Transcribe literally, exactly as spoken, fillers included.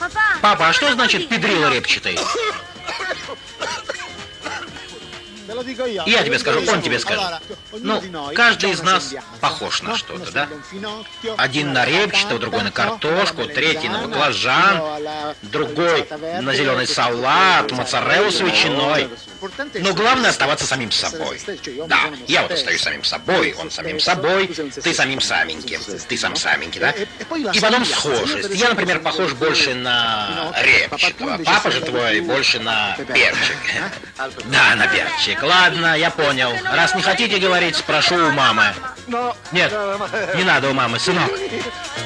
Папа, а что значит педрила репчатый? Я тебе скажу, он тебе скажет. Ну, каждый из нас похож на что-то, да? Один на репчатого, другой на картошку, третий на баклажан, другой на зеленый салат, моцареллу с ветчиной. Но главное оставаться самим собой. Да, я вот остаюсь самим собой, он самим собой, ты самим саменьким, ты сам саменький, да? И потом схожесть. Я, например, похож больше на репчатого, папа же твой больше на перчик. Да, на перчик. Ладно, я понял. Раз не хотите говорить, спрошу у мамы. Нет, не надо у мамы, сынок.